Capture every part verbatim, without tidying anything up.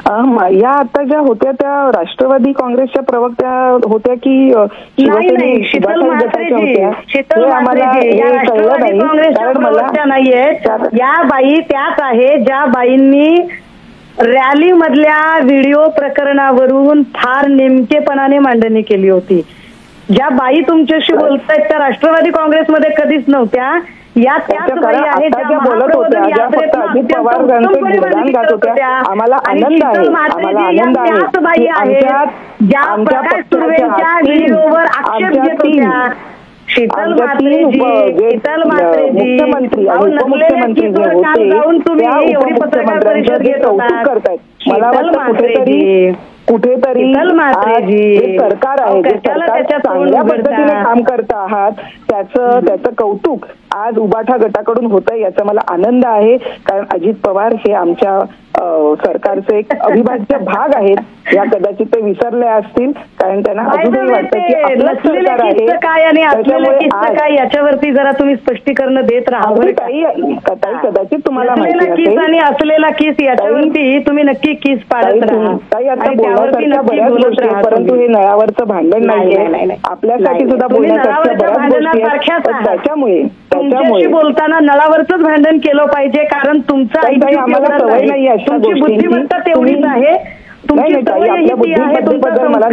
या आता ज्या होत्या त्या राष्ट्रवादी काँग्रेसच्या प्रवक्त्या होत्या की नाही, शीतल म्हात्रेजी शीतल म्हात्रेजी या राष्ट्रवादी काँग्रेसच्या प्रवक्त्या नाहीयेत. या बाई त्याच आहे ज्या बाईंनी रॅली मधल्या व्हिडिओ प्रकरणावरून फार नेमकेपणाने मांडणी केली होती. ज्या बाई तुमच्याशी बोलतायत त्या राष्ट्रवादी काँग्रेसमध्ये कधीच नव्हत्या. या त्याच बाई आहेत ज्या बोलत होत्या, ज्या फक्त अजित पवार यांचे विधान गात होत्या. आम्हाला आनंद आहे, आम्हाला आनंद आहे त्याच बाई आहेत ज्या प्रकाश सुर्वेच्या व्हिडिओवर आक्षेप घेत होत्या. शीतल म्हात्रेजी शीतल म्हात्रेजी मुख्यमंत्री उपमुख्यमंत्री जे होते तुम्ही एवढी पत्रकार परिषद घेत होता. मला वाटतं कुठेतरी कुठेतरी सरकार आहे जे सरकार चांगल्या पद्धतीने काम करत आहात त्याचं त्याचं कौतुक आज उबाठा गटाकडून होत आहे याचा मला आनंद आहे. कारण अजित पवार हे आमच्या सरकारचे एक अविभाज्य भाग आहेत. या कदाचित ते विसरले असतील कारण त्यांना अजूनही वाटतं की आपलं सरकार आहे काय आणि असलेलं काय याच्यावरती जरा तुम्ही स्पष्टीकरण देत राहा. काही कदाचित तुम्हाला माहिती किस आणि असलेला किस याच्यावरती तुम्ही नक्की किस पाडत राहा. काही आता बोलण्यासारख्या बऱ्याच गोष्टी आहेत परंतु हे नळावरचं भांडण नाहीये. आपल्यासाठी सुद्धा बोलण्यासारख्या बऱ्याच गोष्टी आहेत. त्याच्यामुळे त्याच्यामुळे बोलताना नळावरच भांडण केलं पाहिजे कारण तुमचा आम्हाला सवय नाही आहे. तुमची बुद्धिमत्ता तेवढीच आहे. तुमची बुद्धिमत्तेबद्दल मला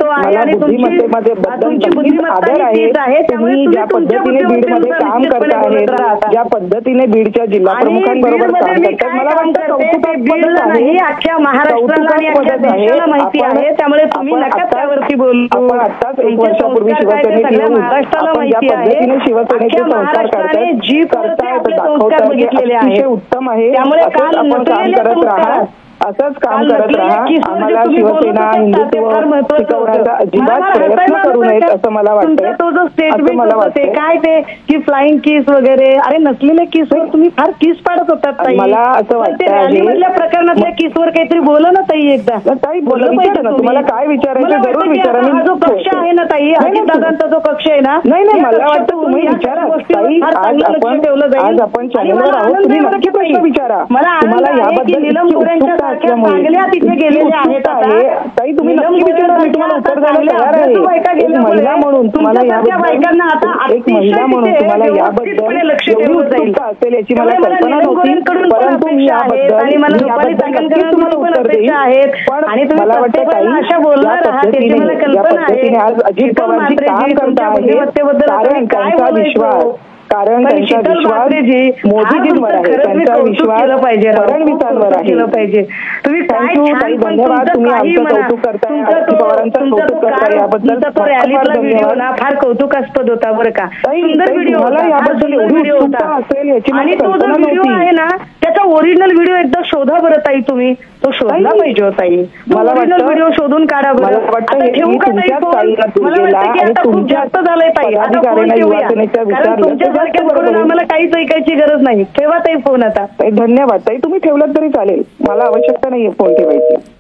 आदर आहे. तुम्ही ज्या पद्धतीने बीडमध्ये काम करता आहेत ज्या पद्धतीने बीडच्या जिल्हा प्रमुखांबरोबर काम करतात मला वाटतं आहे अख्ख्या महाराष्ट्राला आणि अख्ख्या देशाला माहिती आहे. त्यामुळे तुम्ही नका त्यावरती बोलू. आपण आत्ताच एक वर्षापूर्वी शिवसेनेत महाराष्ट्राला माहिती आहे शिवसेनेचे संस्कार करताय जी करतायत दाखवताय अतिशय उत्तम आहे. त्यामुळे काल आपण काम करत राहा असंच काम करत राहा. आम्हाला शिवसेना हिंदुत्व शिकवण्याचा अजिबात प्रयत्न करू नयेत असं मला वाटतं. तो जो स्टेटमेंट मला वाटते काय ते की फ्लाइंग किस वगैरे अरे नसलेल्या किसवर तुम्ही फार किस पाडत होतात. मला असं वाटतं रॅलीमधल्या प्रकरणातल्या किसवर काहीतरी बोला ना ताई एकदा. ताई बोललं पाहिजे ना तुम्हाला काय विचारायचं जरूर विचारा. मी जो कक्ष आहे ना ताई अजितदादांचा जो कक्ष आहे ना नाही नाही मला वाटतं तुम्ही विचारा ताई. आज आपण आज आपण चॅनलवर आहोत तुम्ही नक्की प्रश्न विचारा. मला याबद्दल चांगल्या तिथे गेलेले आहेत ताई तुम्ही नक्की विचारा मी तुम्हाला उत्तर द्यायला तयार आहे. एक महिला म्हणून तुम्हाला याबद्दल आता एक महिला म्हणून तुम्हाला याबद्दल एवढी उत्सुकता असेल याची मला कल्पना नव्हती परंतु मी याबद्दल तुम्हाला उत्तर देईन. पण मला वाटतं ताई या पद्धतीने या पद्धतीने आज अजित पवारजी काम करत आहेत कारण त्यांचा विश्वास कारण त्यांचा विश्वास मोदीजींवर आहे. त्यांचा विश्वास फडणवीसांवर आहे. तुम्ही थँक्यू ताई धन्यवाद. तुम्ही आमचं कौतुक करताय अजित पवारांचं कौतुक करताय याबद्दल रॅलीतला व्हिडिओ ना फार कौतुकास्पद होता बरं का. सुंदर व्हिडिओ मला याबद्दल एवढी उत्सुकता असेल याची आणि तो जो व्हिडिओ आहे ना त्याचा ओरिजिनल व्हिडिओ एकदा शोधा बरं ताई. तुम्ही तो शोधला पाहिजे हो ताई. मला ओरिजिनल व्हिडिओ शोधून काढा बरं. मला वाटतं हे तुमच्याच ताईला तुझेला आणि खूप जास्त झालंय ताई. अधिकाऱ्यांना युवासेनेच्या विचारलं आम्हाला काहीच ऐकायची गरज नाही. ठेवा ताई फोन आता. धन्यवाद ताई. तुम्ही ठेवलात तरी चालेल मला आवश्यकता नाहीये फोन ठेवायची.